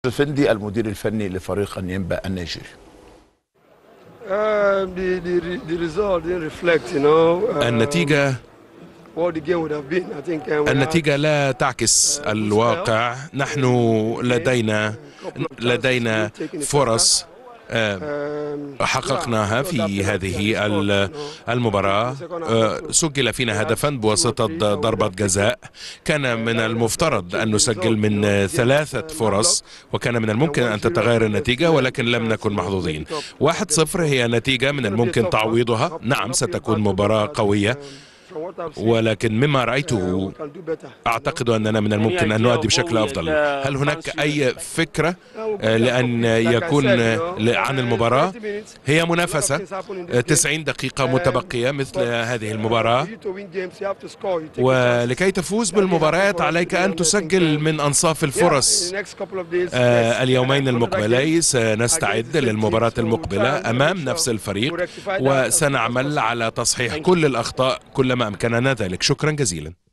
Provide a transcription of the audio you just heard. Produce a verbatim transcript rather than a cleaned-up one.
فندي المدير الفني لفريق انيمبا النيجيري. النتيجة النتيجة لا تعكس الواقع. نحن لدينا لدينا فرص حققناها في هذه المباراة. سجل فينا هدفا بواسطة ضربة جزاء. كان من المفترض أن نسجل من ثلاثة فرص، وكان من الممكن أن تتغير النتيجة، ولكن لم نكن محظوظين. واحد صفر هي نتيجة من الممكن تعويضها. نعم، ستكون مباراة قوية، ولكن مما رأيته أعتقد أننا من الممكن أن نؤدي بشكل أفضل. هل هناك أي فكرة لأن يكون عن المباراة؟ هي منافسة، تسعين دقيقة متبقية مثل هذه المباراة، ولكي تفوز بالمباريات عليك أن تسجل من أنصاف الفرص. اليومين المقبلين سنستعد للمباراة المقبلة أمام نفس الفريق، وسنعمل على تصحيح كل الأخطاء كلما أمكننا ذلك. شكرا جزيلا.